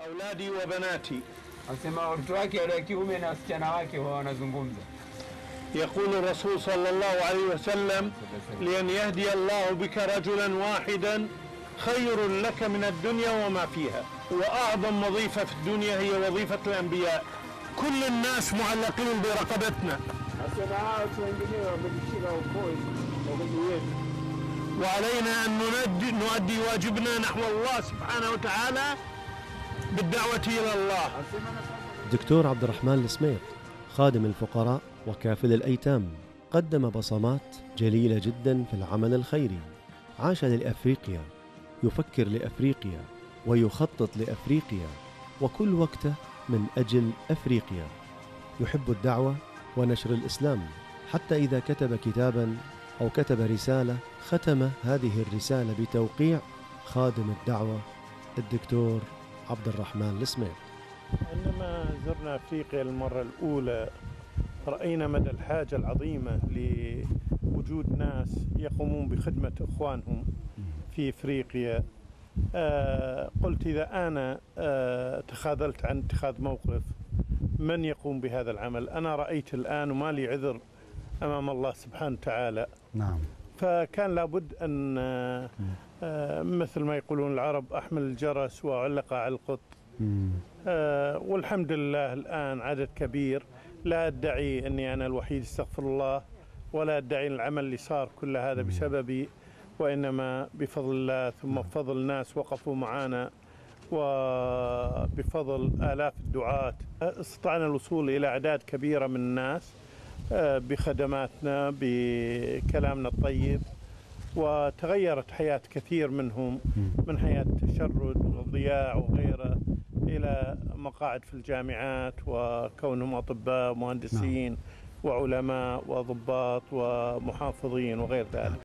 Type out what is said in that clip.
أولادي وبناتي. Anasema watoto wake wale wa kiume na wasichana wake wanazungumza. يقول الرسول صلى الله عليه وسلم: لأن يهدي الله بك رجلا واحدا خير لك من الدنيا وما فيها. وأعظم وظيفة في الدنيا هي وظيفة الأنبياء. كل الناس معلقين برقبتنا، وعلينا أن نؤدي واجبنا نحو الله سبحانه وتعالى بالدعوة إلى الله. دكتور عبد الرحمن السميط خادم الفقراء وكافل الأيتام قدم بصمات جليلة جدا في العمل الخيري. عاش لأفريقيا، يفكر لأفريقيا ويخطط لأفريقيا، وكل وقته من أجل أفريقيا. يحب الدعوة ونشر الإسلام، حتى إذا كتب كتابا أو كتب رسالة ختم هذه الرسالة بتوقيع خادم الدعوة الدكتور عبد الرحمن السميط. عندما زرنا أفريقيا المرة الأولى رأينا مدى الحاجة العظيمة لوجود ناس يقومون بخدمة إخوانهم في أفريقيا. قلت إذا أنا تخاذلت عن اتخاذ موقف، من يقوم بهذا العمل؟ أنا رأيت الآن وما لي عذر أمام الله سبحانه وتعالى. نعم. فكان لابد أن مثل ما يقولون العرب: أحمل الجرس وأعلق على القط. والحمد لله الآن عدد كبير. لا أدعي أني أنا الوحيد، استغفر الله، ولا أدعي العمل اللي صار كل هذا بسببي، وإنما بفضل الله، ثم بفضل الناس وقفوا معنا، وبفضل آلاف الدعاة استطعنا الوصول إلى أعداد كبيرة من الناس بخدماتنا، بكلامنا الطيب، وتغيرت حياة كثير منهم من حياة تشرد وضياع وغيره إلى مقاعد في الجامعات، وكونهم أطباء ومهندسين وعلماء وضباط ومحافظين وغير ذلك.